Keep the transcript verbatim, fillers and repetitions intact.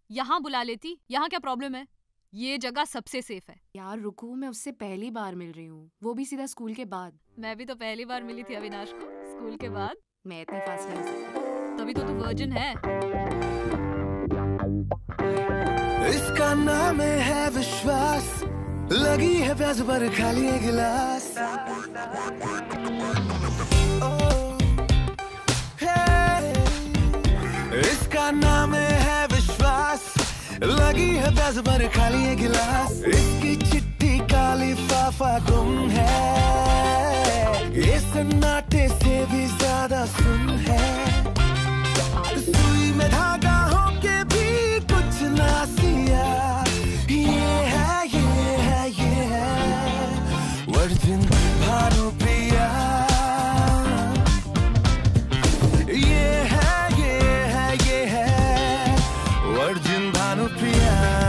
यहाँ बुला लेती। यहाँ क्या प्रॉब्लम है? ये जगह सबसे सेफ है। यार रुको, मैं उससे पहली बार मिल रही हूँ, वो भी सीधा स्कूल के बाद। मैं भी तो पहली बार मिली थी अविनाश को स्कूल के बाद। मैं इतनी फास्ट नहीं हो सकती। तभी तो तू वर्जिन है। इसका नाम है विश्वास, लगी है प्यास पर खाली है गिलास। इसका नाम है विश्वास, लगी है प्यास पर खाली है गिलास। इसकी चिट्ठी का लिफाफा गुम है, ये सन्नाटे से भी ज्यादा सुन है। सुई में धागा हो के भी कुछ ना सिया, ये है ये है ये है वर्जिन भानुप्रिया। ये है ये है ये है वर्जिन भानुप्रिया।